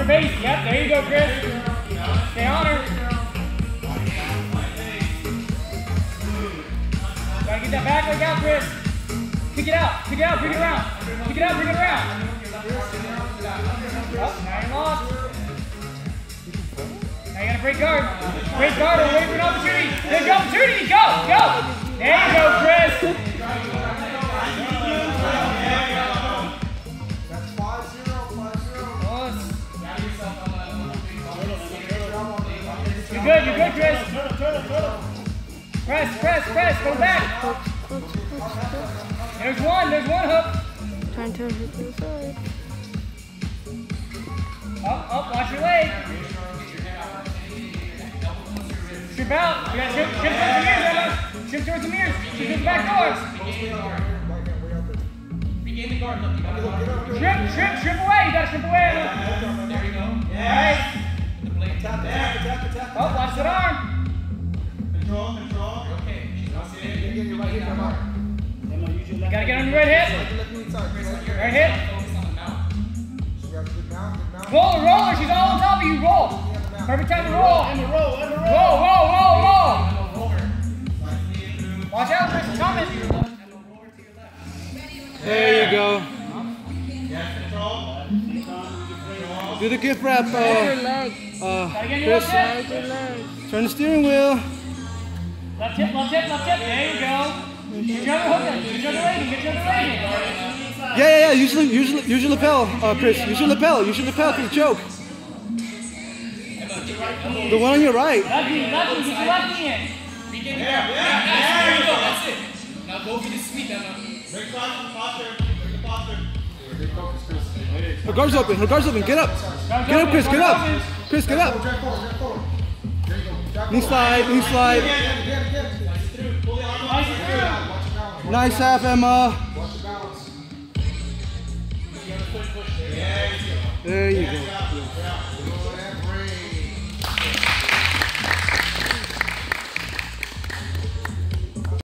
face. Yep, there you go, Chris. Stay on her. Gotta get that back leg out, Chris. Kick it out, bring it around. Kick it out, bring it around. Oh, now you're lost. Now you gotta break guard. Break guard or wait for an opportunity. There's your opportunity. Go, go. There you go, Chris. That's 5-0, 5-0. You're good, Chris. Press, go back. There's one hook. Trying to turn her to the side. Up, watch your leg. Strip out. You gotta strip towards the mirrors, Emma. Strip towards the mirrors. Strip to the back doors. Regain the guard, look. Strip away. You gotta strip away, Emma. There you go. Alright. The blade. Attack. Oh, watch that arm. Control. Okay. She's not sitting. Get your right hip, come on. You gotta get on your right hip. Right hip. Focus on the mount. Good mount. Roller. She's all on top of you. Roll. Perfect time to roll. Roll. Watch out, Chris. Thomas. There you go. Do the gift wrap, Your leg. Chris. Your leg. Turn the steering wheel. Left hip. There you go. Get your other hook in. Get your other leg in. Yeah. Use your lapel, Chris. Use your lapel for the choke. The one on your right. Lefty, get your lefty in. Regain the guard. There you go. That's it. Now go for the sweep, Emma. Her guard's open. Get up. Chris. Get up. Chris, get up. Knee slide. Nice half, Emma. There you go.